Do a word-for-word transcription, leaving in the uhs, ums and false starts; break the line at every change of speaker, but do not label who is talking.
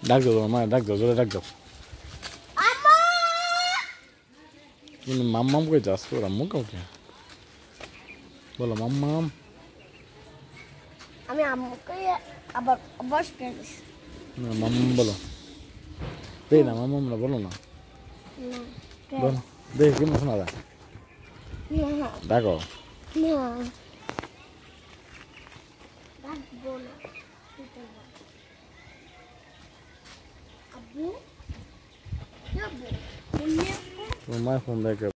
ডাক দাও তোমার মায়ের ডাক দাও জোরে ডাক দাও তুমি মাম্মাম কই যাস তোর আম্মু কাউকে বলো মাম্মাম
আমি আম্মুকে আবার বস করিস
না মাম্মাম বলো দেই না মাম্মাম না বলো না বলো দেখ কেমন শোনা যায় ডাকো
না ডাকবো না আব্বু আব্বু
তোমার মায়ের ফোন দেখে